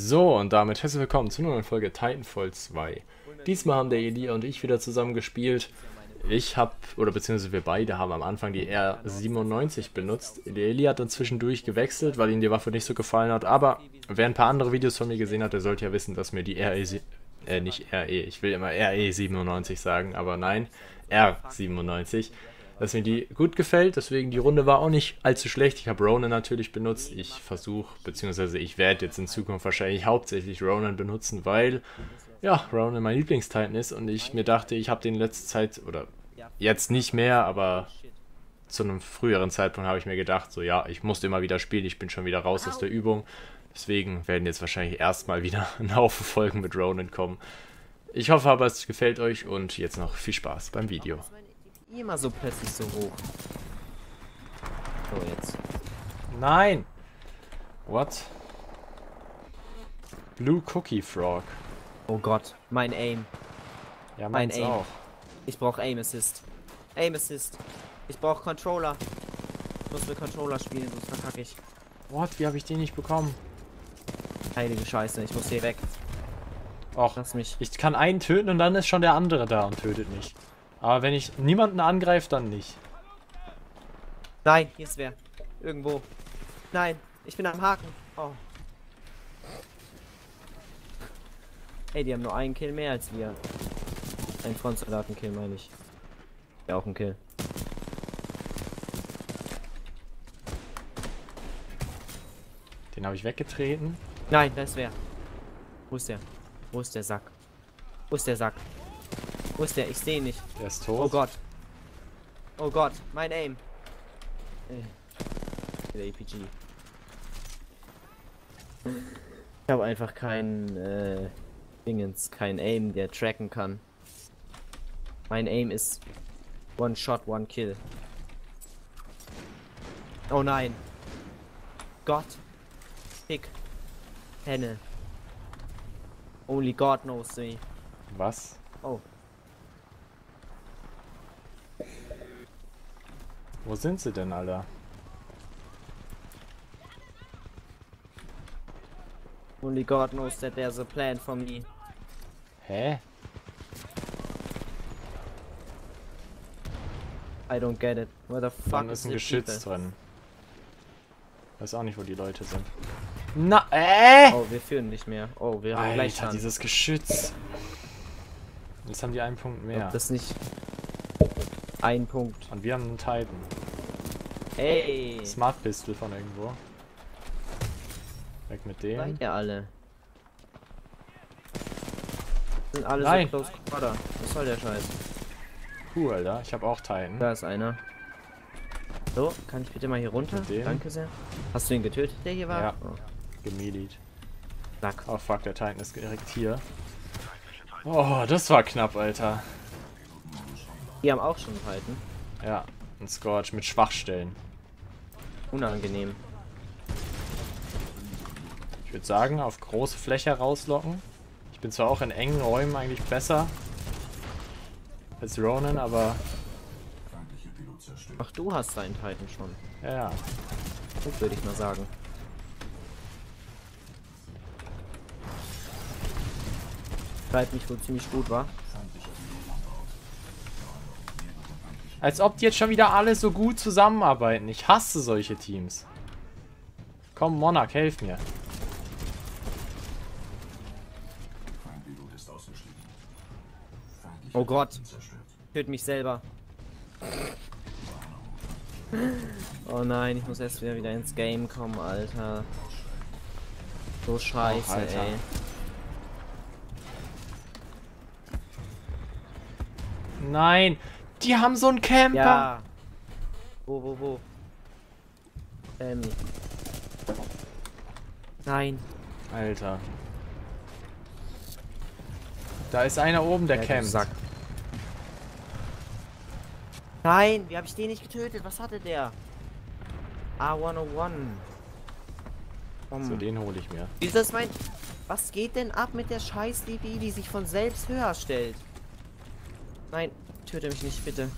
So, und damit herzlich willkommen zu einer neuen Folge Titanfall 2. Diesmal haben der Elia und ich wieder zusammen gespielt. Ich habe, oder beziehungsweise wir beide haben am Anfang die R97 benutzt. Der Elia hat dann zwischendurch gewechselt, weil ihm die Waffe nicht so gefallen hat. Aber wer ein paar andere Videos von mir gesehen hat, der sollte ja wissen, dass mir die nicht RE, ich will immer RE97 sagen, aber nein, R97, dass mir die gut gefällt. Deswegen die Runde war auch nicht allzu schlecht. Ich habe Ronan natürlich benutzt. Ich versuche, beziehungsweise ich werde jetzt in Zukunft wahrscheinlich hauptsächlich Ronan benutzen, weil ja, Ronan mein Lieblingstitan ist und ich mir dachte, ich habe den in letzter Zeit, oder jetzt nicht mehr, aber zu einem früheren Zeitpunkt habe ich mir gedacht, so ja, ich musste immer wieder spielen, ich bin schon wieder raus aus der Übung. Deswegen werden jetzt wahrscheinlich erstmal wieder ein Haufen Folgen mit Ronan kommen. Ich hoffe aber, es gefällt euch und jetzt noch viel Spaß beim Video. Immer so plötzlich so hoch. So, jetzt. Nein! What? Blue Cookie Frog. Oh Gott, mein Aim. Ja, Mein meins Aim. auch. Ich brauche Aim Assist. Aim Assist. Ich brauche Controller. Ich muss mit Controller spielen, sonst verkacke ich. What? Wie habe ich den nicht bekommen? Heilige Scheiße, ich muss hier weg. Och, Lass mich. ich kann einen töten und dann ist schon der andere da und tötet mich. Aber wenn ich niemanden angreife, dann nicht. Nein, hier ist wer. Irgendwo. Nein, ich bin am Haken. Oh. Ey, die haben nur einen Kill mehr als wir. Ein Frontsoldaten-Kill, meine ich. Ja, auch ein Kill. Den habe ich weggetreten. Nein, da ist wer. Wo ist der? Wo ist der Sack? Wo ist der Sack? Wo ist der? Ich sehe ihn nicht. Der ist tot. Oh Gott. Oh Gott, mein Aim. Der APG. Ich habe einfach keinen Dingens, kein Aim, der tracken kann. Mein Aim ist One Shot, One Kill. Oh nein. Gott. Pick. Henne. Only God knows me. Was? Oh. Wo sind sie denn, Alter? Only God knows that there's a plan for me. Hä? I don't get it. Where the fuck Dann ist ein the Geschütz people? drin. Weiß auch nicht, wo die Leute sind. Oh, wir führen nicht mehr. Oh, wir haben gleich Alter, dieses Geschütz. Jetzt haben die einen Punkt mehr. Das nicht ein Punkt. Und wir haben einen Titan. Hey! Smart Pistol von irgendwo. Weg mit dem. Seid ihr alle? Sind alle Nein. so close quarter. Was soll der Scheiß? Cool, Alter. Ich habe auch Titan. Da ist einer. So, kann ich bitte mal hier runter? Mit dem. Danke sehr. Hast du ihn getötet, der hier war? Ja. Oh. Gemelied. Sack. Oh fuck, der Titan ist direkt hier. Oh, das war knapp, Alter. Die haben auch schon gehalten. Ja, ein Scorch mit Schwachstellen. Unangenehm. Ich würde sagen, auf große Fläche rauslocken. Ich bin zwar auch in engen Räumen eigentlich besser als Ronan, aber Ach, du hast deinen Titan schon. ja. Das würde ich mal sagen. Treibt mich wohl ziemlich gut, wa? Als ob die jetzt schon wieder alle so gut zusammenarbeiten. Ich hasse solche Teams. Komm, Monarch, helf mir. Oh Gott. Töt mich selber. Oh nein, ich muss erst wieder ins Game kommen, Alter. So scheiße, Alter. ey. Nein, die haben so einen Camper. Ja. Wo? Nein. Alter. Da ist einer oben, der Ja, du campt. Sack. Nein, wie habe ich den nicht getötet? Was hatte der? A101. So, den hole ich mir. Wieso ist mein... Was geht denn ab mit der scheiß DPI, die sich von selbst höher stellt? Nein, töte mich nicht, bitte.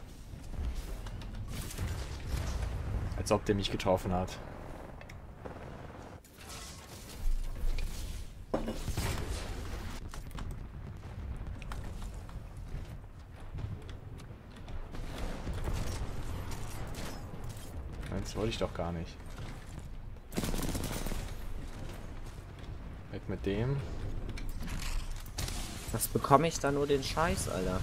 Als ob der mich getroffen hat. Nein, das wollte ich doch gar nicht. Weg mit dem. Was bekomme ich da nur den Scheiß, Alter?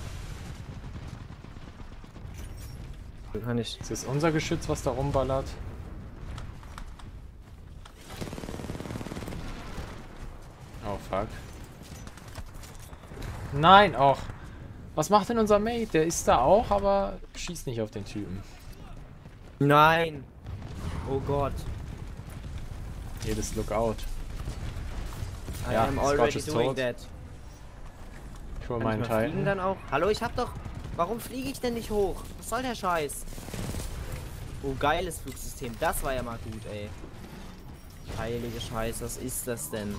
So kann ich. Ist das unser Geschütz, was da rumballert? Oh, fuck. Nein, auch. Was macht denn unser Mate? Der ist da auch, aber schießt nicht auf den Typen. Nein! Oh Gott. Jedes Lookout. I Ja, am Scotch already ist doing tot. that. Ich hole Kann ich meinen mal fliegen Titan. dann auch? Hallo, ich hab doch... Warum fliege ich denn nicht hoch? Was soll der Scheiß? Oh, geiles Flugsystem. Das war ja mal gut, ey. Heilige Scheiße, was ist das denn?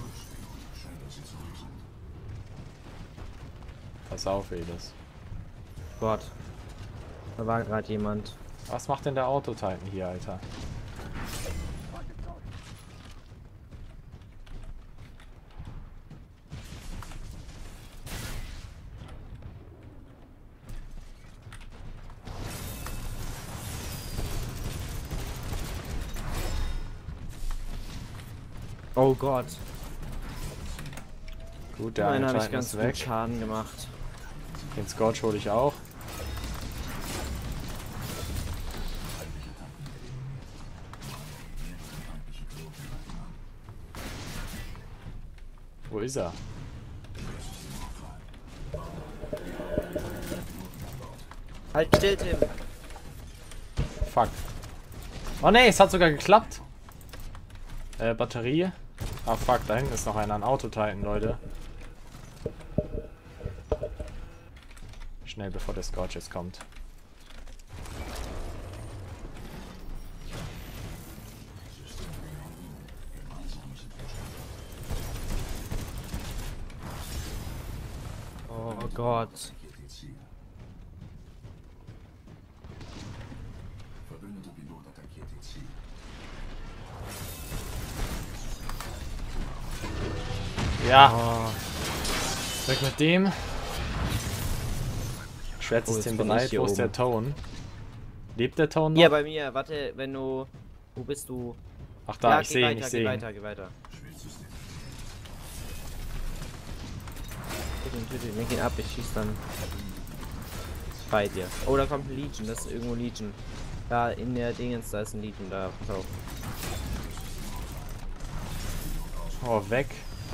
Pass auf, Elis. Gott. Da war gerade jemand. Was macht denn der Auto-Titan hier, Alter? Oh Gott. Gut, der Immerhin eine habe ich Titan ganz ist gut weg. Schaden gemacht. Den Scorch hole ich auch. Wo ist er? Halt still, Tim. Fuck. Oh ne, es hat sogar geklappt. Batterie. Ah fuck, da hinten ist noch einer, ein Auto-Titan, Leute. Schnell, bevor der Scorch jetzt kommt. Oh Gott. Ja, Oh. weg mit dem. Schwertsystem jetzt bin ich bereit. hier Wo ist der oben. Tone? Lebt der Tone noch? Hier bei mir, warte, wenn du. Wo bist du? Ach da, ja, ich sehe ihn, ich geh sehe ihn. weiter, geh weiter. Töte, leg ihn ab, ich schieß dann bei dir. Oh, da kommt ein Legion, das ist irgendwo Legion. Da in der Dingens, da ist ein Legion, da, pass auf. Oh, weg.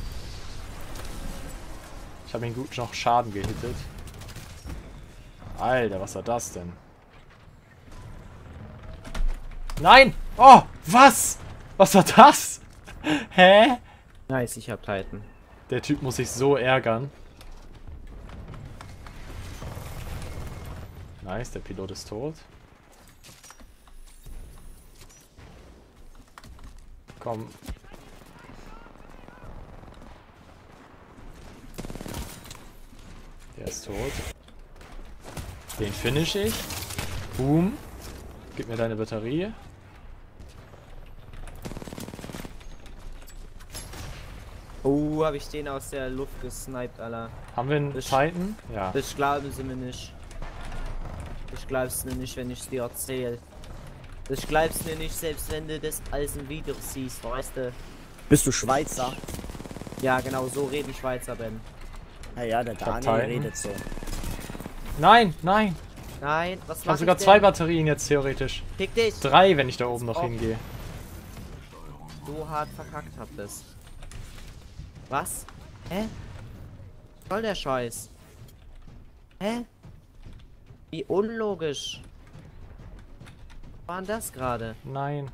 Ich habe ihn gut noch Schaden gehittet. Alter, was war das denn? Nein! Oh, was? Was war das? Hä? Nice, ich hab Titan. Der Typ muss sich so ärgern. Nice, der Pilot ist tot. Komm. Der ist tot. Den finish ich. Boom. Gib mir deine Batterie. Oh, hab ich den aus der Luft gesniped, Alter. Haben wir einen Das- Titan? Ja. Das glauben sie mir nicht. Ich glaub's mir nicht, wenn ich's dir erzähl. Das glaubst mir nicht, selbst wenn du das als ein Video siehst, weißt du. Bist du Schweizer? Ja, genau, so reden Schweizer, Ben. Ja, der hab Daniel Titan. redet so. Nein, nein. Nein, was Ich mach habe sogar ich zwei denn? Batterien jetzt theoretisch. Fick dich! 3, wenn ich da oben noch Oh. hingehe. So hart verkackt hab das. Was? Hä? Was soll der Scheiß? Hä? Wie unlogisch. Was war denn das gerade? Nein.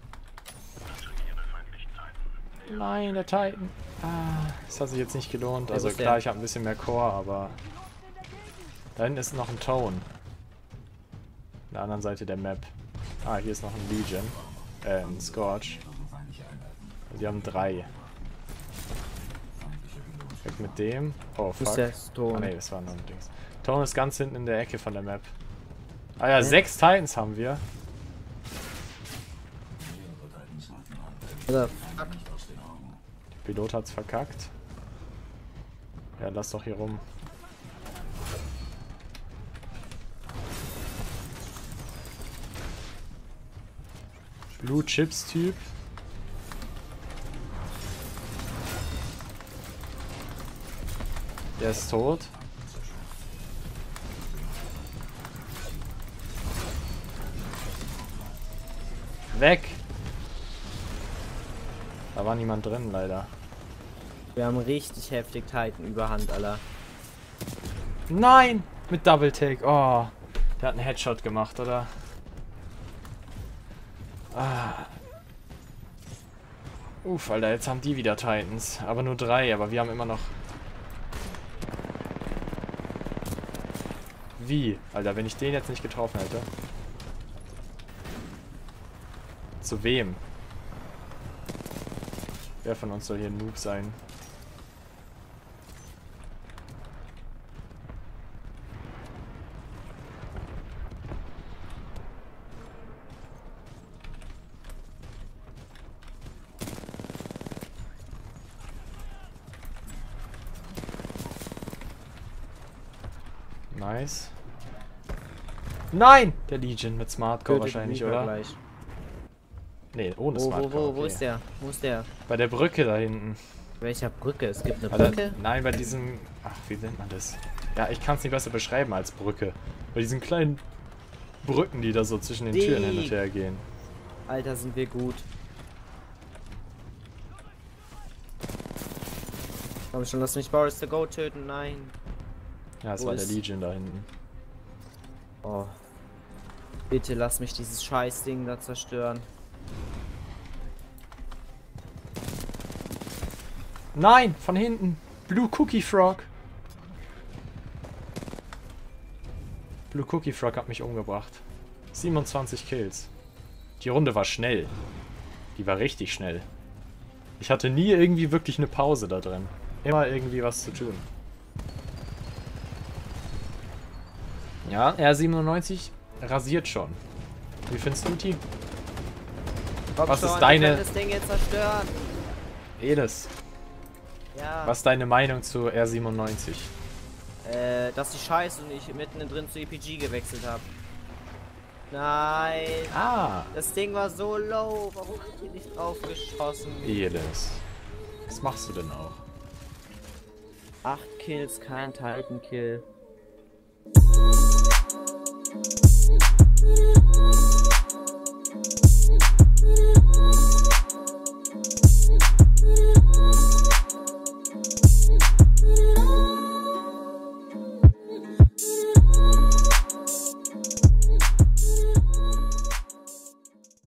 Nein, der Titan. Ah, das hat sich jetzt nicht gelohnt. Wer Also ist klar, der? ich habe ein bisschen mehr Core, aber... Da hinten ist noch ein Tone. An der anderen Seite der Map. Ah, hier ist noch ein Legion. Ein Scorch. Die haben 3. Weg mit dem. Oh, Wo ist fuck. der Ah, Stone? nee, das war noch ein Dings. Tone ist ganz hinten in der Ecke von der Map. Ah ja, 6 Titans haben wir. Oder Der Pilot hat's verkackt. Ja, lass doch hier rum. Blue Chips Typ. Der ist tot. Weg! Da war niemand drin, leider. Wir haben richtig heftig Titan Überhand, Alter. Nein! Mit Double Take. Oh. Der hat einen Headshot gemacht, oder? Ah. Uff, Alter, jetzt haben die wieder Titans. Aber nur 3, aber wir haben immer noch... Wie? Alter, wenn ich den jetzt nicht getroffen hätte. Zu wem? Wer von uns soll hier ein Noob sein? Nice. Nein! Der Legion mit Smartcore wahrscheinlich, oder? Gleich. Nee, ohne Smartcore. Wo ist der? Wo ist der? Bei der Brücke da hinten. Welcher Brücke? Es gibt eine Alter, Brücke? nein, bei diesem... Ach, wie nennt man das? Ja, ich kann es nicht besser beschreiben als Brücke. Bei diesen kleinen Brücken, die da so zwischen den Türen hin und her gehen. Alter, sind wir gut. Komm schon, lass mich Boris the Goat töten. Nein. Ja, es Wo war der ist- Legion da hinten. Oh. Bitte lass mich dieses Scheißding da zerstören. Nein, von hinten. Blue Cookie Frog. Blue Cookie Frog hat mich umgebracht. 27 Kills. Die Runde war schnell. Die war richtig schnell. Ich hatte nie irgendwie wirklich eine Pause da drin. Immer irgendwie was zu tun. Ja, R97 rasiert schon. Wie findest du die? Komm Was schon, ist wir deine- können das Ding jetzt zerstören. Edes, Ja. was ist deine Meinung zu R97? Dass ich scheiße und ich mitten drin zu EPG gewechselt habe. Nein. Ah, Das Ding war so low. Warum hab ich nicht drauf geschossen? Edes. Was machst du denn auch? 8 Kills, kein Titan Kill.